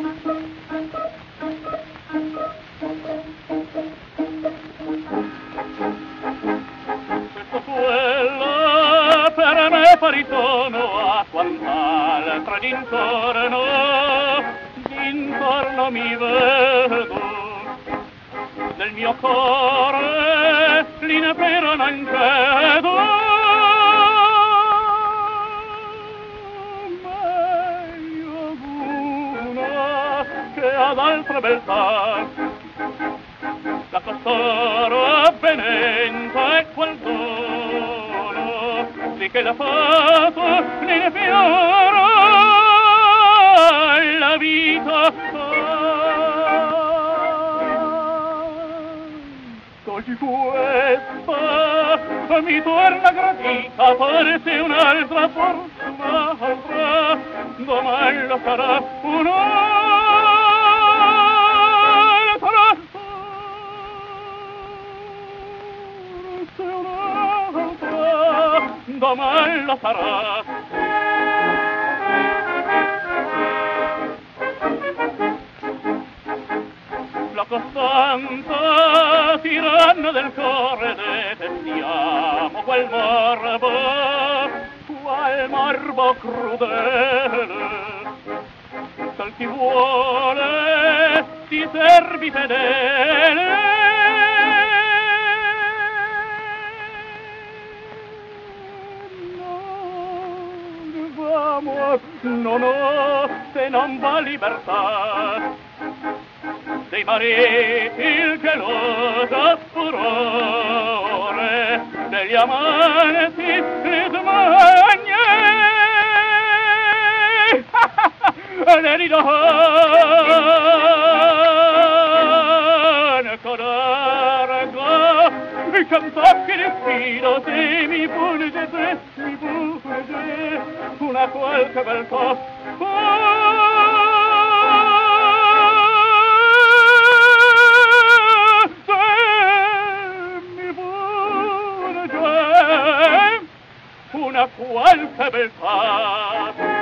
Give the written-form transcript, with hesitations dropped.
Questo suello per me paritono a quant'altra d'intorno, d'intorno mi vedo. Nel mio cuore l'invero non cedo, meglio una che ad altra beltà. La costoro avvenenza è qual dono, di che la fato l'infiora la vita di questa mi torna gradita, forse un'altra, forse un'altra, domani lo sarà un'altra, forse un'altra, domani lo sarà. La costanza tiranna del cuore detestiamo quel morbo crudele. Tal chi vuole ti servi fedele. Non vamo, no, se non va libertà. Dei mariti il geloso furore, degli amanti le smanie, le ridone con argo, i cantocchi di filo, se mi punge, una qualche beltà. Una qualche beltà.